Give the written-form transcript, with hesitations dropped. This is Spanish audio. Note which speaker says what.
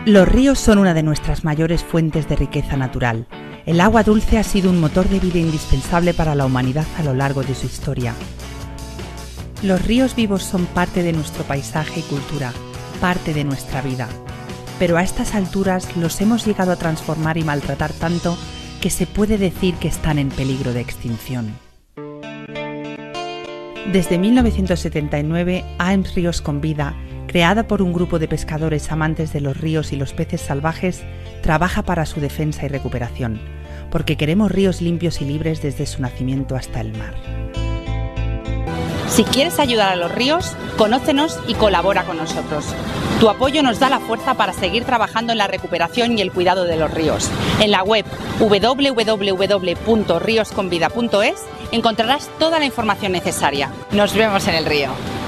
Speaker 1: Los ríos son una de nuestras mayores fuentes de riqueza natural. El agua dulce ha sido un motor de vida indispensable para la humanidad a lo largo de su historia. Los ríos vivos son parte de nuestro paisaje y cultura, parte de nuestra vida. Pero a estas alturas los hemos llegado a transformar y maltratar tanto que se puede decir que están en peligro de extinción. Desde 1979, AEMS Ríos con Vida, creada por un grupo de pescadores amantes de los ríos y los peces salvajes, trabaja para su defensa y recuperación, porque queremos ríos limpios y libres desde su nacimiento hasta el mar.
Speaker 2: Si quieres ayudar a los ríos, conócenos y colabora con nosotros. Tu apoyo nos da la fuerza para seguir trabajando en la recuperación y el cuidado de los ríos. En la web www.riosconvida.es encontrarás toda la información necesaria. Nos vemos en el río.